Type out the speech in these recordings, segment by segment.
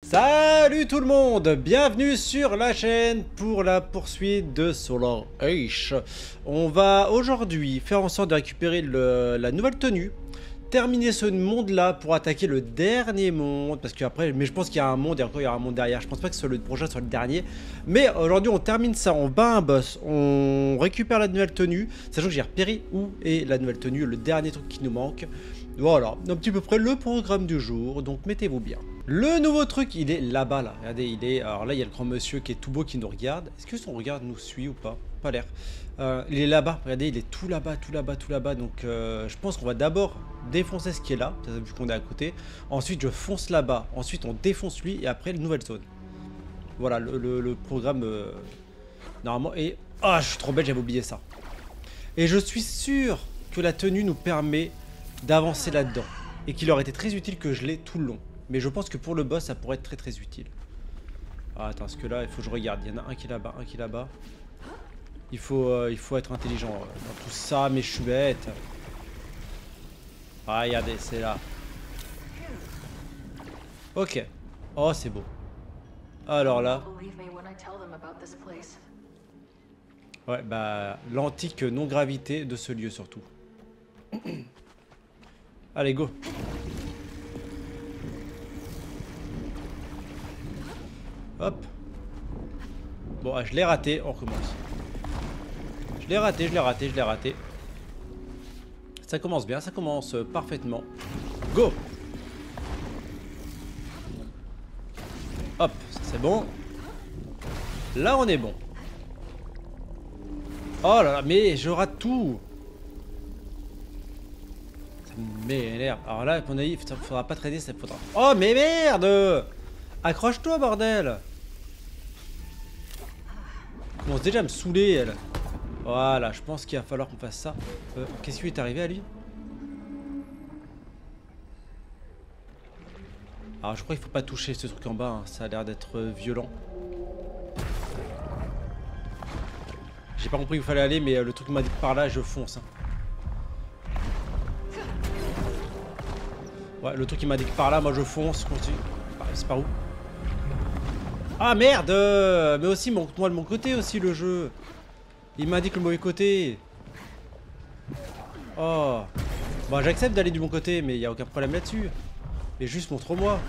Salut tout le monde, bienvenue sur la chaîne pour la poursuite de Solar Ash. On va aujourd'hui faire en sorte de récupérer la nouvelle tenue, terminer ce monde là pour attaquer le dernier monde, parce qu'après, mais je pense qu'il y a un monde et encore il y aura un monde derrière, je pense pas que le prochain soit le dernier, mais aujourd'hui on termine ça, on bat un boss, on récupère la nouvelle tenue, sachant que j'ai repéré où est la nouvelle tenue, le dernier truc qui nous manque. Voilà, un petit peu près le programme du jour, donc mettez-vous bien. Le nouveau truc, il est là-bas, là. Regardez, il est... Alors là, il y a le grand monsieur qui est tout beau qui nous regarde. Est-ce que son regard nous suit ou pas? Pas l'air. Il est là-bas. Regardez, il est tout là-bas, tout là-bas, tout là-bas. Donc, je pense qu'on va d'abord défoncer ce qui est là, vu qu'on est à côté. Ensuite, je fonce là-bas. Ensuite, on défonce lui et après, une nouvelle zone. Voilà, le programme... normalement... Et... Ah, je suis trop bête, j'avais oublié ça. Et je suis sûr que la tenue nous permet d'avancer là-dedans. Et qu'il aurait été très utile que je l'ai tout le long. Mais je pense que pour le boss, ça pourrait être très très utile. Ah, attends, parce que là, il faut que je regarde. Il y en a un qui est là-bas, un qui est là-bas. Il faut être intelligent dans tout ça, mais je suis bête. Ah, regardez, c'est là. Ok. Oh, c'est beau. Alors là. Ouais, bah, l'antique non-gravité de ce lieu surtout. Allez, go. Hop. Bon, je l'ai raté, on recommence. Je l'ai raté, je l'ai raté, je l'ai raté. Ça commence bien, ça commence parfaitement. Go. Hop, ça c'est bon. Là, on est bon. Oh là là, mais je rate tout. Ça m'énerve. Alors là, à mon avis, il faudra pas traîner, ça faudra... Oh, mais merde! Accroche-toi, bordel! Elle commence déjà à me saouler, elle. Voilà, je pense qu'il va falloir qu'on fasse ça. Qu'est-ce qui lui est arrivé à lui? Alors, je crois qu'il faut pas toucher ce truc en bas, hein. Ça a l'air d'être violent. J'ai pas compris où il fallait aller, mais le truc m'a dit que par là, je fonce. Hein. Ouais, le truc qui m'a dit que par là, moi je fonce. C'est par où? Ah merde! Mais aussi, montre-moi de mon côté aussi le jeu. Il m'indique le mauvais côté. Oh. Bon, j'accepte d'aller du bon côté, mais il n'y a aucun problème là-dessus. Mais juste montre-moi.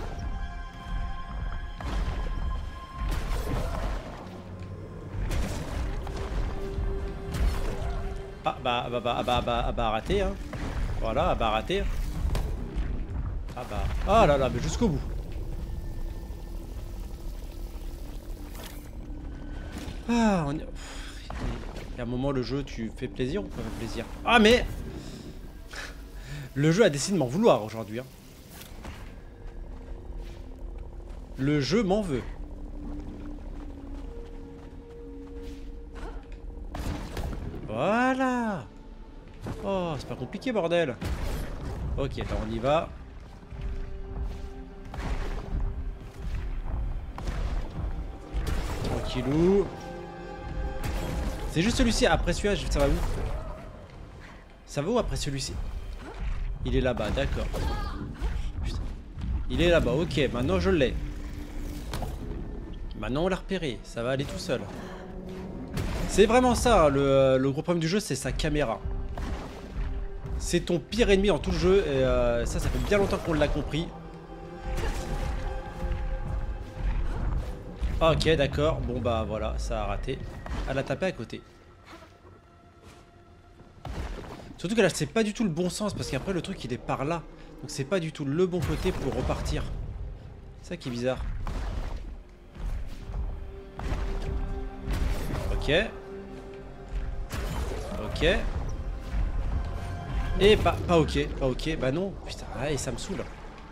Ah bah raté hein. Voilà, bah raté. Ah bah. Ah là là, mais jusqu'au bout. Ah, on y... Il y a un moment, le jeu, tu fais plaisir ou pas plaisir? Ah, mais le jeu a décidé de m'en vouloir aujourd'hui. Hein. Le jeu m'en veut. Voilà. Oh, c'est pas compliqué, bordel. Ok, là, on y va. Tranquillou. C'est juste celui-ci, après celui-là, ça va où? Ça va où après celui-ci? Il est là-bas, d'accord. Il est là-bas, ok, maintenant je l'ai. Maintenant on l'a repéré, ça va aller tout seul. C'est vraiment ça, hein, le gros problème du jeu, c'est sa caméra. C'est ton pire ennemi dans tout le jeu, et ça fait bien longtemps qu'on l'a compris. Ok, d'accord, bon bah voilà, ça a raté. Elle a tapé à côté. Surtout que là c'est pas du tout le bon sens parce qu'après le truc il est par là. Donc c'est pas du tout le bon côté pour repartir. C'est ça qui est bizarre. Ok. Ok. Et pas ok, pas ok, bah non. Putain, et ça me saoule.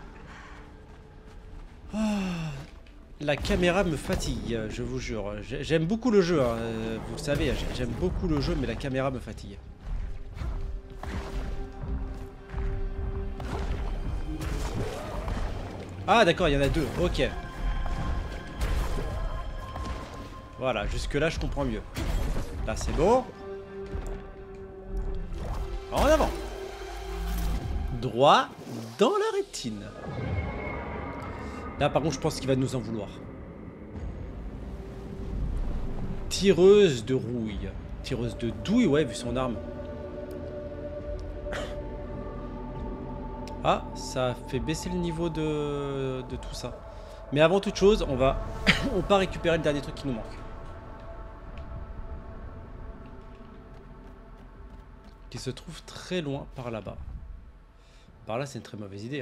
Oh, la caméra me fatigue, je vous jure. J'aime beaucoup le jeu, hein, vous le savez, j'aime beaucoup le jeu, mais la caméra me fatigue. Ah d'accord, il y en a deux, ok. Voilà, jusque là je comprends mieux. Là c'est bon. En avant. Droit dans la rétine. Là par contre je pense qu'il va nous en vouloir. Tireuse de rouille. Tireuse de douille, ouais, vu son arme. Ah, ça fait baisser le niveau de tout ça. Mais avant toute chose, on va récupérer le dernier truc qui nous manque. Qui se trouve très loin par là-bas. Par là, c'est une très mauvaise idée. Hein.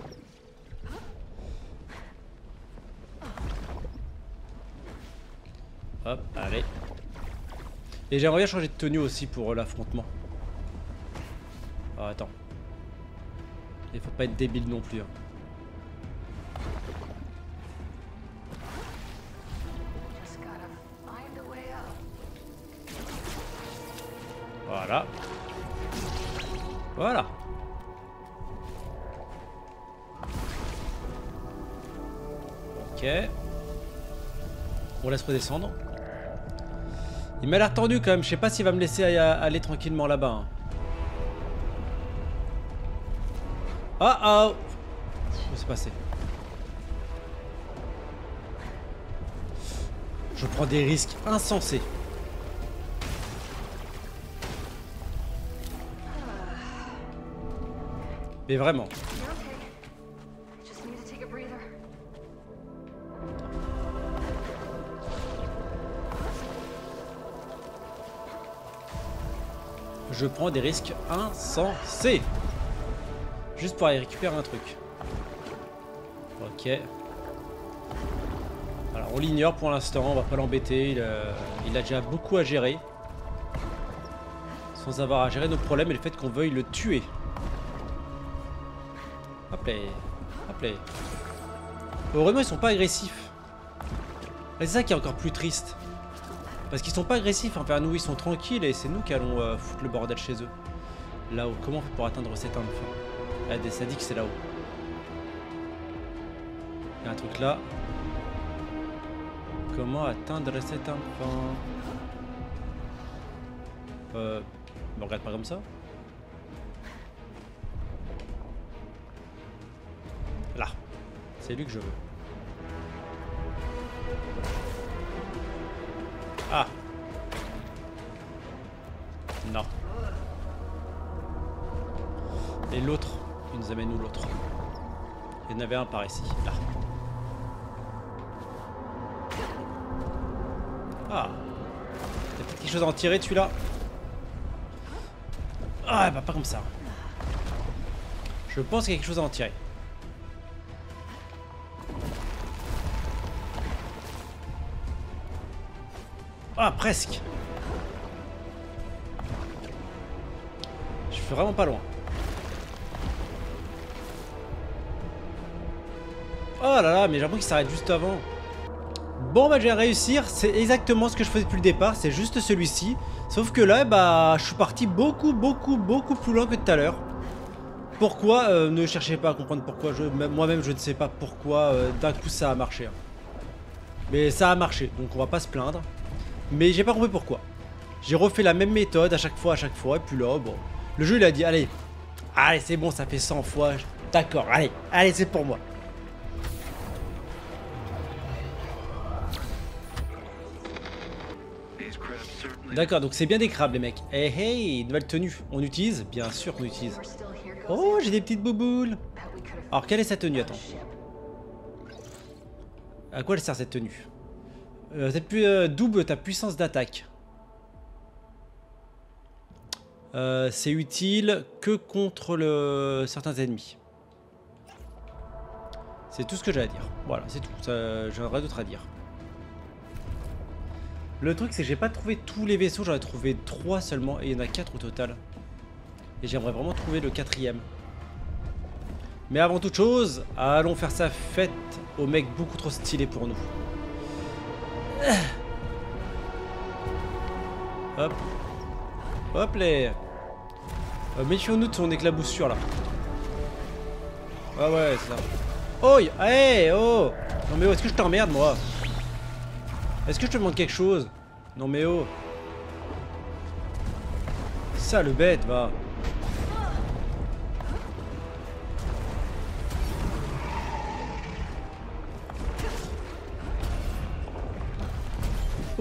Hop, allez. Et j'aimerais bien changer de tenue aussi pour l'affrontement. Oh, attends. Il faut pas être débile non plus. Hein. Voilà. Voilà. Ok. On laisse redescendre. Il m'a l'air tendu quand même. Je sais pas s'il va me laisser aller tranquillement là-bas. Hein. Ah ah. Qu'est-ce qui s'est passé? Je prends des risques insensés. Mais vraiment. Je prends des risques insensés. Juste pour aller récupérer un truc. Ok. Alors on l'ignore pour l'instant, on va pas l'embêter. Il a déjà beaucoup à gérer. Sans avoir à gérer nos problèmes et le fait qu'on veuille le tuer. Hop là. Hop là. Heureusement ils sont pas agressifs. C'est ça qui est encore plus triste. Parce qu'ils sont pas agressifs envers nous, ils sont tranquilles et c'est nous qui allons foutre le bordel chez eux. Là-haut, comment on fait pour atteindre cette arme de fin? Ah, ça dit que c'est là-haut. Il y a un truc là. Comment atteindre cette arme de fin? Me regarde pas comme ça. Là. C'est lui que je veux. Ah. Non. Et l'autre, il nous amène où l'autre? Il y en avait un par ici, là. Ah. Il y a peut-être quelque chose à en tirer, celui-là. Ah, bah pas comme ça. Je pense qu'il y a quelque chose à en tirer. Ah, presque. Je suis vraiment pas loin. Oh là là, mais j'ai l'impression qu'il s'arrête juste avant. Bon bah je vais réussir, c'est exactement ce que je faisais depuis le départ, c'est juste celui-ci. Sauf que là, bah je suis parti beaucoup plus loin que tout à l'heure. Pourquoi ne cherchez pas à comprendre pourquoi. Moi-même je ne sais pas pourquoi d'un coup ça a marché. Hein. Mais ça a marché, donc on va pas se plaindre. Mais j'ai pas compris pourquoi. J'ai refait la même méthode à chaque fois, et puis là, bon. Le jeu il a dit, allez, c'est bon, ça fait 100 fois. D'accord, allez, c'est pour moi. D'accord, donc c'est bien des crabes les mecs. Hey, nouvelle tenue. On utilise? Bien sûr qu'on utilise. Oh, j'ai des petites bouboules. Alors, quelle est sa tenue? Attends. À quoi elle sert cette tenue? Double ta puissance d'attaque. C'est utile que contre certains ennemis. C'est tout ce que j'ai à dire. Voilà, c'est tout. J'en aurais d'autres à dire. Le truc, c'est que j'ai pas trouvé tous les vaisseaux. J'en ai trouvé 3 seulement. Et il y en a 4 au total. Et j'aimerais vraiment trouver le 4e. Mais avant toute chose, allons faire sa fête au mec beaucoup trop stylé pour nous. Hop. Hop les. Méfions-nous de son éclaboussure là. Ah ouais, c'est ça. Oh, hey, oh. Non mais oh, est-ce que je t'emmerde moi? Est-ce que je te demande quelque chose? Non mais oh. Ça le bête, va.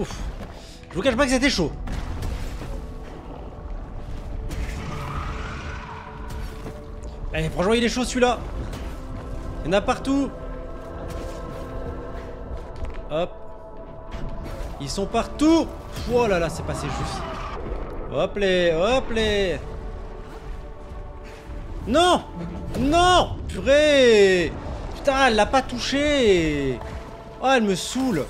Ouf. Je vous cache pas que c'était chaud. Eh, franchement, il est chaud celui-là. Il y en a partout. Hop. Ils sont partout. Oh là là, c'est passé juste. Hop les, hop les. Non. Non. Purée. Putain, elle l'a pas touché. Oh, elle me saoule.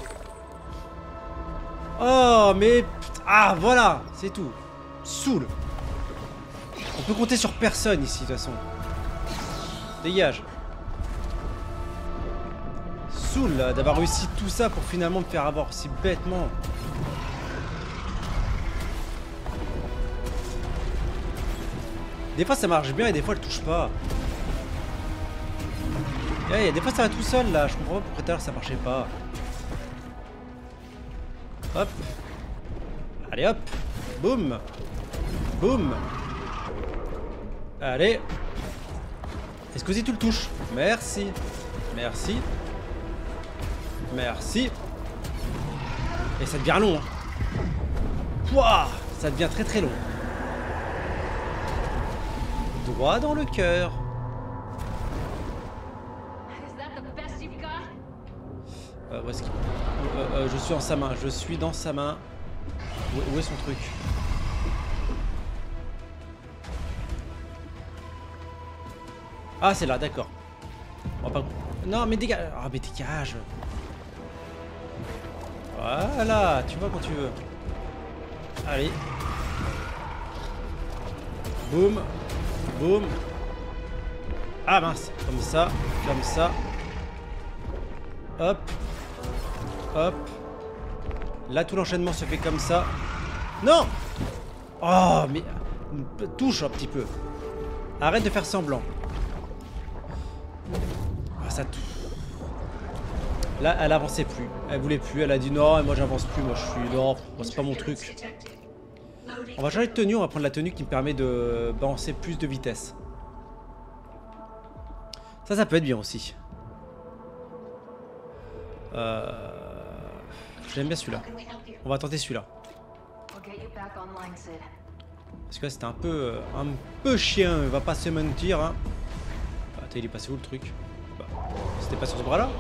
Oh, mais... Ah, voilà. C'est tout. Saoule. On peut compter sur personne ici, de toute façon. Dégage. Saoule d'avoir réussi tout ça pour finalement me faire avoir si bêtement. Des fois ça marche bien et des fois elle touche pas. Et des fois ça va tout seul là. Je comprends pas pourquoi tout à l'heure ça marchait pas. Hop. Allez hop. Boum. Boum. Allez. Est-ce que tu le touches? Merci. Merci. Merci. Et ça devient long. Hein. Pouah, ça devient très très long. Droit dans le cœur. Où est-ce qu'il... je suis en sa main. Je suis dans sa main. Où est son truc? Ah, c'est là, d'accord. On va pas... Non, mais dégage. Ah, mais dégage. Voilà, tu vois quand tu veux. Allez. Boum. Boum. Ah mince. Comme ça. Comme ça. Hop. Hop. Là, tout l'enchaînement se fait comme ça. Non. Oh, mais... Touche un petit peu. Arrête de faire semblant. Ah, ça touche. Là, elle avançait plus. Elle voulait plus. Elle a dit non, et moi j'avance plus. Moi je suis. Non, c'est pas mon truc. On va changer de tenue. On va prendre la tenue qui me permet de balancer plus de vitesse. Ça peut être bien aussi. J'aime bien celui-là. On va tenter celui-là. Parce que là, c'était un peu chien. Il va pas se mentir. Hein. Attends, il est passé où le truc? Bah, c'était pas sur ce bras-là?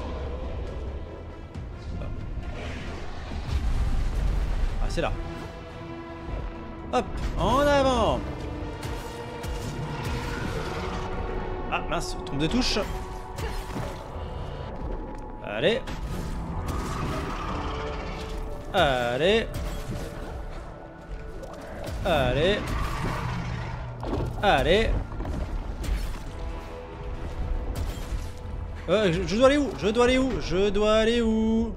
C'est là. Hop, en avant. Ah mince, tombe de touche. Allez. Allez. Allez. Allez. Je dois aller où? Je dois aller où? Je dois aller où?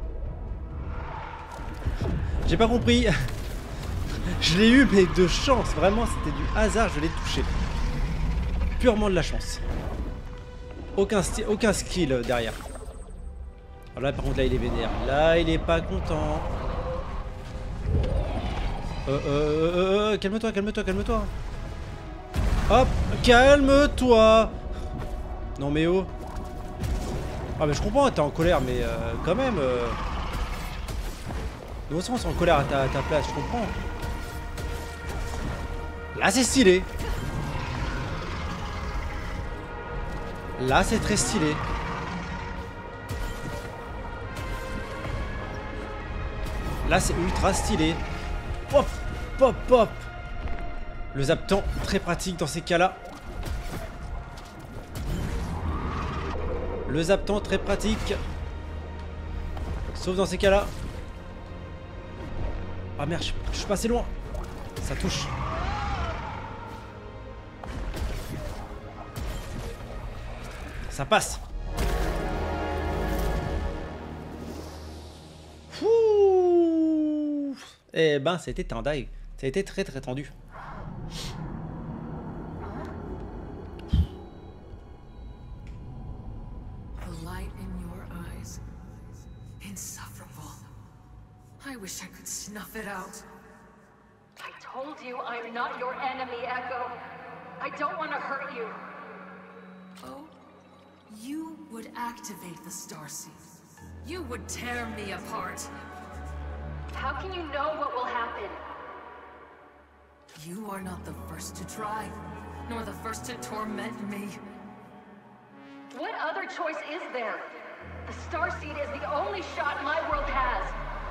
J'ai pas compris. Je l'ai eu mais de chance. Vraiment c'était du hasard. Je l'ai touché. Purement de la chance. Aucun skill derrière. Alors là par contre là il est vénère. Là il est pas content. Calme-toi, calme-toi, calme-toi. Hop, calme-toi. Non mais oh. Ah mais je comprends, t'es en colère mais quand même. De toute façon, on est en colère à ta place, je comprends. Là, c'est stylé. Là, c'est très stylé. Là, c'est ultra stylé. Pop, pop, pop. Le zaptan, très pratique dans ces cas-là. Le zaptan, très pratique. Sauf dans ces cas-là. Ah merde, je suis passé loin. Ça touche. Ça passe. Fouh. Eh ben, c'était tendu. Ça a été très très tendu. I wish I could snuff it out. I told you I'm not your enemy, Echo. I don't want to hurt you. Oh, you would activate the Starseed. You would tear me apart. How can you know what will happen? You are not the first to try, nor the first to torment me. What other choice is there? The Starseed is the only shot my world has.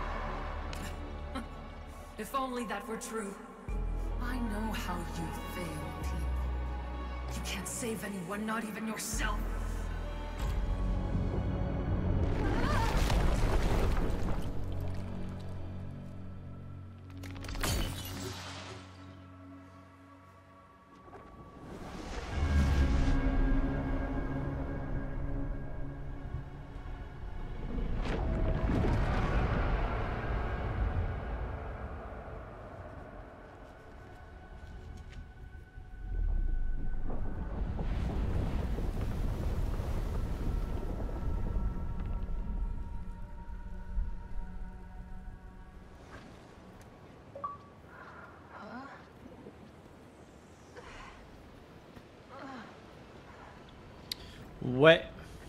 If only that were true. I know how you fail people. You can't save anyone, not even yourself. Ouais.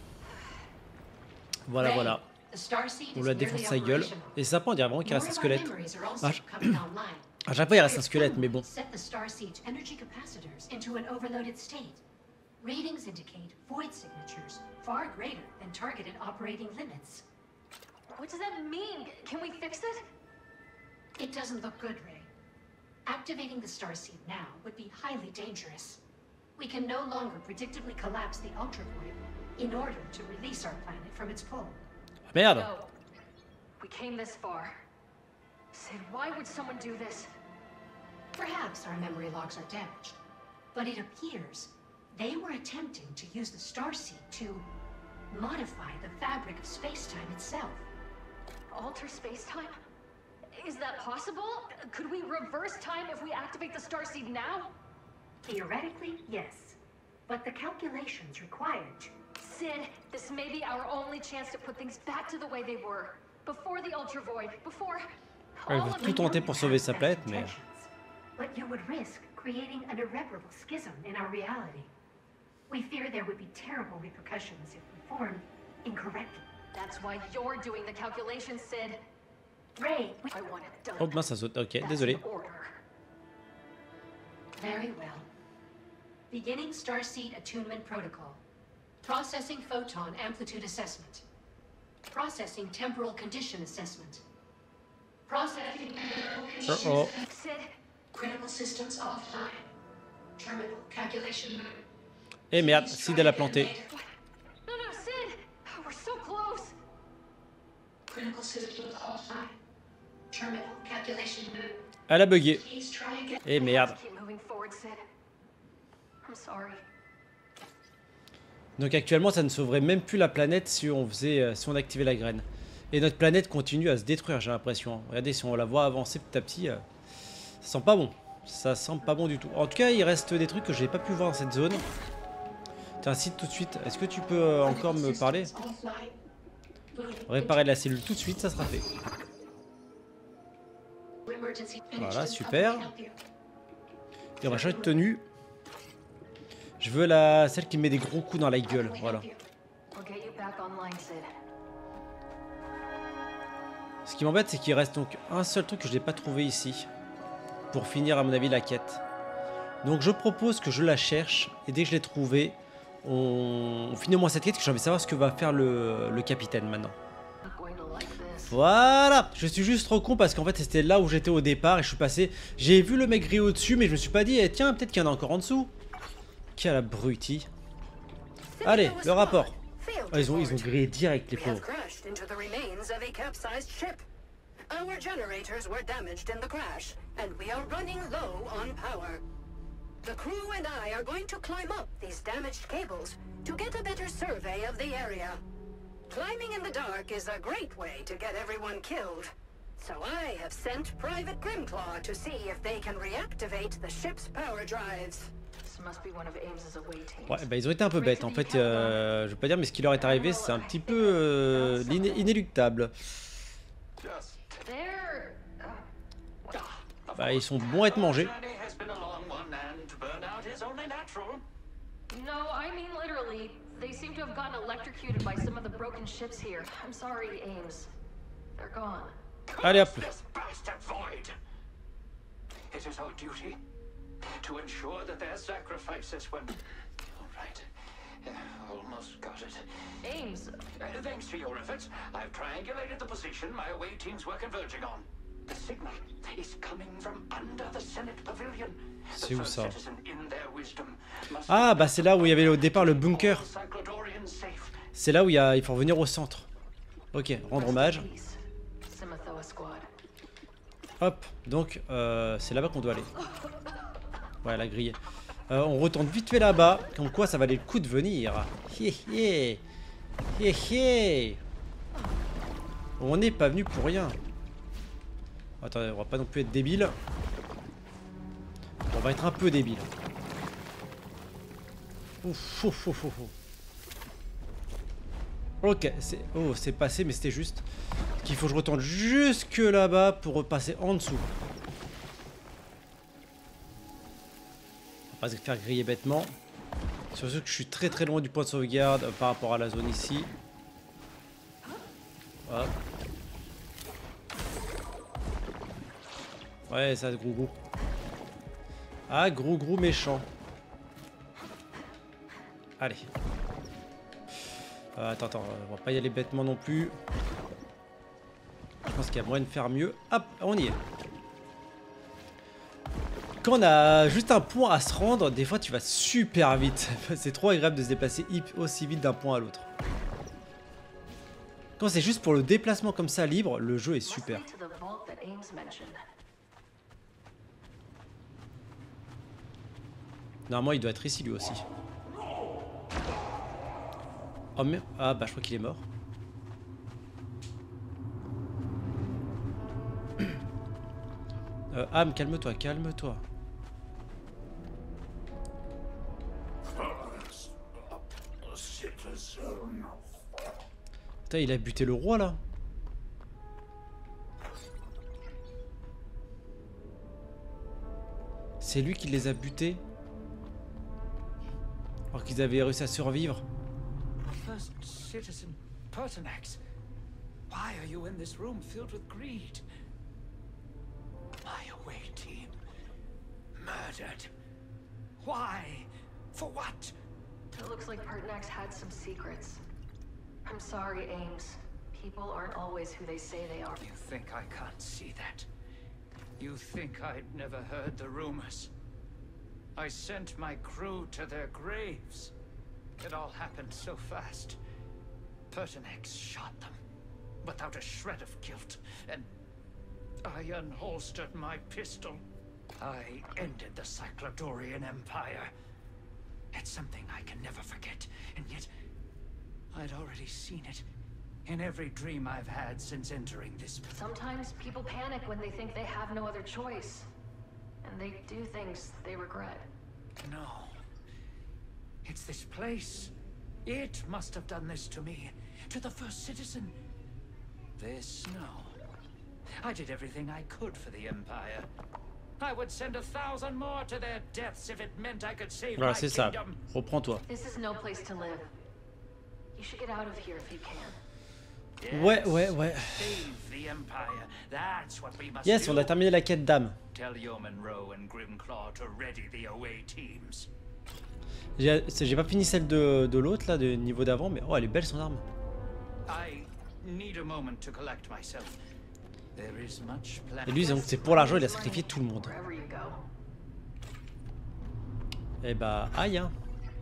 Voilà, Ray, voilà. the Starseed On is la nearly défonce sa gueule. operational. Et ça, on dirait vraiment qu'il More reste un of our squelette. memories are also Ah, coming online. À chaque fois, il reste un Its squelette, mais bon. set the Starseed's energy capacitors into an overloaded state. Readings indicate void signatures far greater than targeted operating limits. What does that mean? Can we fix it? It doesn't look good, Ray. Activating the Starseed now would be highly dangerous. We can no longer predictably collapse the Ultra Void in order to release our planet from its pull. Merde. No. We came this far. Sid, why would someone do this? Perhaps our memory logs are damaged, but it appears they were attempting to use the Starseed to modify the fabric of space-time itself. Alter space-time? Is that possible? Could we reverse time if we activate the Starseed now? Theoretically, yes. But the calculations required to... Sid, this may be our only chance to put things back to the way they were. Before the Ultra Void, before... Elle all veut of tout it. tenter pour sauver sa planète, mais... intentions. But you would risk creating an irreparable schism in our reality. We fear there would be terrible repercussions if we formed incorrectly. That's why you're doing the calculations, Sid. Ray, I want it done. Oh mince, ça saute. Ok, That's désolé. an order. very well. Beginning Starseed Attunement Protocol. Processing Photon Amplitude Assessment. Processing Temporal Condition Assessment. Processing Temporal Condition Uh-oh. Sid, Critical Systems Offline. Terminal Calculation Mode. Eh merde, Sid elle a planté. no, Sid! We're so close! Critical Systems Offline. Terminal Calculation Mode. Elle a bugué. Please try again. Eh merde. Keep moving forward, Sid. I'm sorry. Donc actuellement ça ne sauverait même plus la planète si on faisait, si on activait la graine. Et notre planète continue à se détruire, j'ai l'impression. Regardez, si on la voit avancer petit à petit, ça sent pas bon. Ça sent pas bon du tout. En tout cas, il reste des trucs que j'ai pas pu voir dans cette zone. Tiens, Sid, tout de suite, est-ce que tu peux encore me parler? Réparer la cellule tout de suite, ça sera fait. Voilà, super. Et on va changer de tenue. Je veux celle qui met des gros coups dans la gueule, voilà. We'll get you back online, Sid. Ce qui m'embête, c'est qu'il reste donc un seul truc que je n'ai pas trouvé ici. Pour finir, à mon avis, la quête. Donc je propose que je la cherche. Et dès que je l'ai trouvée, on finit au moins cette quête. Que j'ai envie de savoir ce que va faire le capitaine maintenant. Not going to like this. Voilà. Je suis juste trop con parce qu'en fait c'était là où j'étais au départ. Et je suis passé... J'ai vu le mec grillé au-dessus. Mais je me suis pas dit, eh, tiens, peut-être qu'il y en a encore en dessous. Quel abruti. Allez, le rapport. Ah, ils ont grillé direct les We have pauvres. crashed into the remains of a capsized ship. Our generators were damaged in the crash, and we are running low on power. The crew and I are going to climb up these damaged cables to get a better survey of the area. Climbing in the dark is a great way to get everyone killed. So I have sent Private Grimclaw to see if they can reactivate the ship's power drives. This must be one of Ames's away teams. Ouais, bah ils ont été un peu bêtes en fait, je veux pas dire, mais ce qui leur est arrivé c'est un petit peu inéluctable. They're... Bah ils sont bons à être mangés. No, I mean literally. They seem to have gotten electrocuted by some of the broken ships here. I'm sorry, Ames. They're gone. Allez hop. It is our duty to ensure that their sacrifices when... All right. Almost got it. Ames. Thanks to your efforts, I've triangulated the position my away teams were converging on. The signal is coming from under the Senate Pavilion. C'est où ça? Ah, bah c'est là où il y avait au départ le bunker. C'est là où il faut revenir au centre. Ok, rendre hommage. Hop, donc c'est là-bas qu'on doit aller. Ouais, la grille. On retourne vite fait là-bas. Comme quoi ça valait le coup de venir. On n'est pas venu pour rien. Attendez, on va pas non plus être débile. On va être un peu débile. Ouf, ouf, ouf, ouf. Ok, c'est passé, mais c'était juste qu'il faut que je retourne jusque là-bas pour repasser en dessous. On va pas se faire griller bêtement. Surtout que je suis très très loin du point de sauvegarde par rapport à la zone ici. Hop. Ouais, ça, gros gros. Ah, gros gros méchant. Allez. Attends, on va pas y aller bêtement non plus. Je pense qu'il y a moyen de faire mieux. Hop, on y est. Quand on a juste un point à se rendre, des fois tu vas super vite. C'est trop agréable de se déplacer aussi vite d'un point à l'autre. Quand c'est juste pour le déplacement comme ça libre, le jeu est super. Normalement il doit être ici lui aussi. Oh mais... Ah bah je crois qu'il est mort. Am, calme-toi, calme-toi. Putain, il a buté le roi là. C'est lui qui les a butés. Alors qu'ils avaient réussi à survivre. First citizen Pertinax, why are you in this room filled with greed? My away team murdered. Why? For what? It looks like Pertinax had some secrets. I'm sorry, Ames. People aren't always who they say they are. You think I can't see that? You think I'd never heard the rumors? I sent my crew to their graves. It all happened so fast. Pertinax shot them, without a shred of guilt, and I unholstered my pistol. I ended the Cyclodorian Empire. It's something I can never forget, and yet I'd already seen it in every dream I've had since entering this. Sometimes people panic when they think they have no other choice. And they do things they regret. No. It's this place. It must have done this to me. To the first citizen. This, no. I did everything I could for the Empire. I would send 1,000 more to their deaths if it meant I could save my c'est ça. kingdom. Reprends-toi. This is no place to live. You should get out of here if you can. Ouais. Yes, on a terminé la quête d'âme. J'ai pas fini celle de l'autre là, de niveau d'avant, mais oh elle est belle son arme. Et lui donc c'est pour l'argent, il a sacrifié tout le monde. Et bah aïe hein.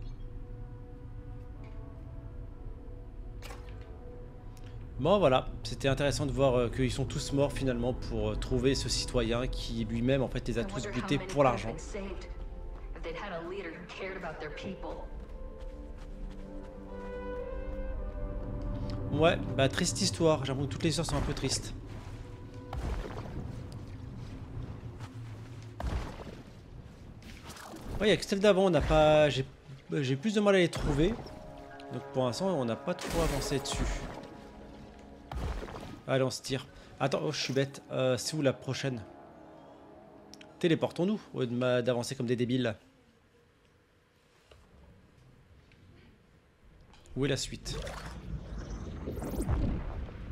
Bon voilà, c'était intéressant de voir qu'ils sont tous morts finalement pour trouver ce citoyen qui lui-même en fait les a tous butés pour l'argent. Ouais, bah triste histoire, j'avoue que toutes les histoires sont un peu tristes. Ouais, il y a que celle d'avant, on n'a pas... J'ai plus de mal à les trouver. Donc pour l'instant, on n'a pas trop avancé dessus. Allez, on se tire. Attends, oh, je suis bête. C'est où la prochaine? Téléportons-nous au lieu d'avancer comme des débiles. Où est la suite?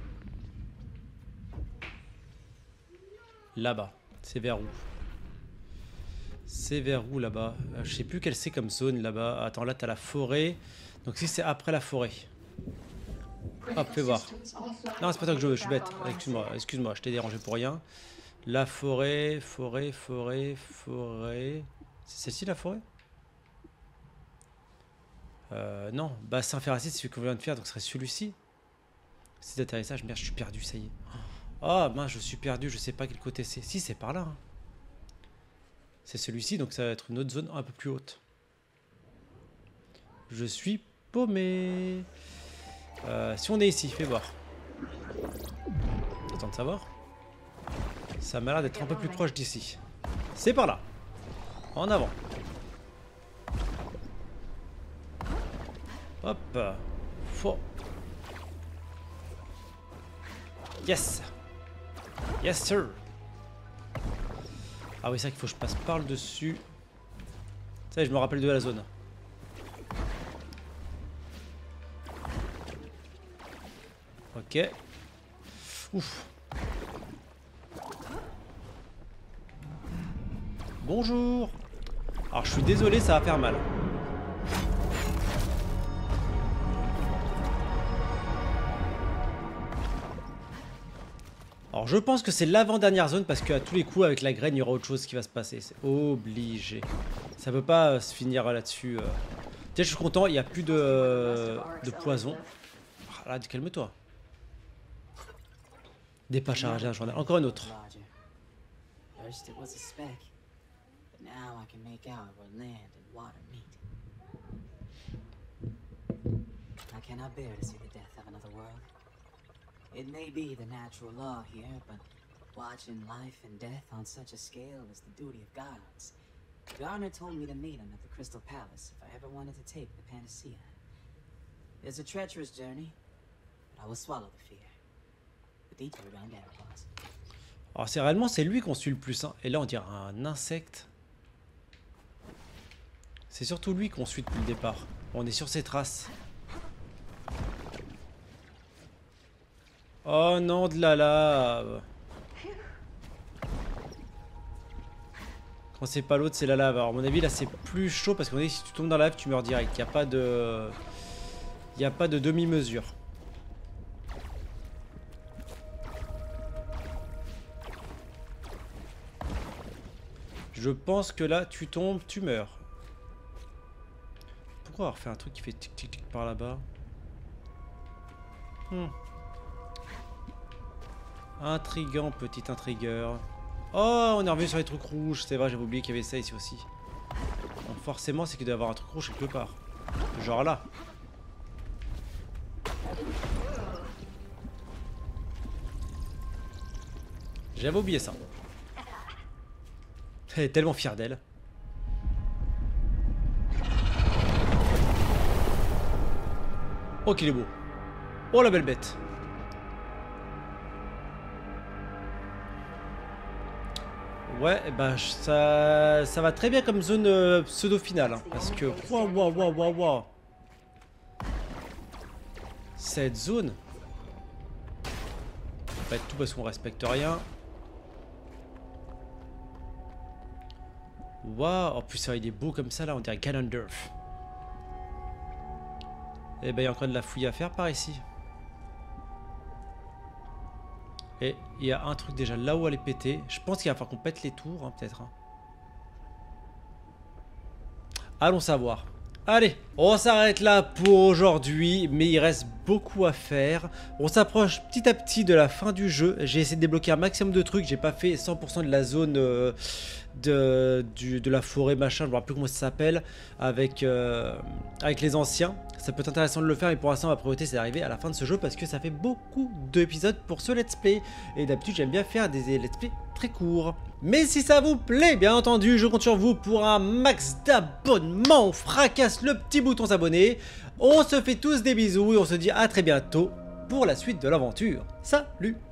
Là-bas. C'est vers où? C'est vers où là-bas? Je sais plus quelle c'est comme zone là-bas. Attends, là t'as la forêt. Donc si c'est après la forêt. Hop, fais voir. Non, c'est pas toi que je veux, je suis bête. Excuse-moi, je t'ai dérangé pour rien. La forêt. C'est celle-ci la forêt? Non, bassin ferracide, c'est celui qu'on vient de faire, donc ce serait celui-ci. C'est d'atterrissage, merde, je suis perdu, ça y est. Ah, mince, je suis perdu, je sais pas quel côté c'est. Si, c'est par là. Hein. C'est celui-ci, donc ça va être une autre zone un peu plus haute. Je suis paumé. Si on est ici, fais voir. Attends de savoir. Ça m'a l'air d'être un peu plus proche d'ici. C'est par là. En avant. Hop. Faux. Yes. Yes, sir. Ah oui, c'est vrai qu'il faut que je passe par le dessus. Ça y est, je me rappelle de la zone. Ok. Ouf. Bonjour. Alors je suis désolé, ça va faire mal. Alors je pense que c'est l'avant-dernière zone parce qu'à tous les coups avec la graine il y aura autre chose qui va se passer. C'est obligé. Ça peut pas se finir là-dessus. Tiens, je suis content, il n'y a plus de poison. Ah, là, calme-toi. Dépêche à un journal. Encore une autre. It may be the natural law here, but watching life and death on such a scale is the duty of gods. Garner told me to meet him at the Crystal Palace if I ever wanted to take the Panacea. It's a treacherous journey, but I will swallow the fear. The detour down there, boss. Alors c'est réellement c'est lui qu'on suit le plus. Hein. Et là on dirait un insecte. C'est surtout lui qu'on suit depuis le départ. On est sur ses traces. Oh non, de la lave. Quand c'est pas l'autre, c'est la lave. Alors à mon avis là c'est plus chaud parce qu'on dit si tu tombes dans la lave tu meurs direct. Il n'y a pas de... Il n'y a pas de demi-mesure. Je pense que là tu tombes, tu meurs. Pourquoi avoir fait un truc qui fait tic tic tic par là-bas? Intriguant, petit intrigueur. Oh, on est revenu sur les trucs rouges. C'est vrai, j'avais oublié qu'il y avait ça ici aussi. Donc forcément, c'est qu'il doit y avoir un truc rouge quelque part. Genre là. J'avais oublié ça. Elle est tellement fière d'elle. Oh, qu'il est beau. Oh, la belle bête. Ouais, bah ça va très bien comme zone pseudo-finale. Hein, parce que... Waouh. Cette zone... Pas être tout parce qu'on respecte rien. Waouh. En plus, ça il est beau comme ça là, on dirait Ganondorf. Et bah il y a encore de la fouille à faire par ici. Et il y a un truc déjà là où elle est pétée. Je pense qu'il va falloir qu'on pète les tours, hein, peut-être. Hein. Allons savoir. Allez, on s'arrête là pour aujourd'hui, mais il reste beaucoup à faire. On s'approche petit à petit de la fin du jeu. J'ai essayé de débloquer un maximum de trucs. J'ai pas fait 100% de la zone de la forêt machin, je ne me rappelle plus comment ça s'appelle, avec les anciens. Ça peut être intéressant de le faire, mais pour l'instant ma priorité c'est d'arriver à la fin de ce jeu parce que ça fait beaucoup d'épisodes pour ce let's play. Et d'habitude j'aime bien faire des let's play très courts. Mais si ça vous plaît, bien entendu, je compte sur vous pour un max d'abonnements. On fracasse le petit bouton s'abonner. On se fait tous des bisous et on se dit à très bientôt pour la suite de l'aventure. Salut!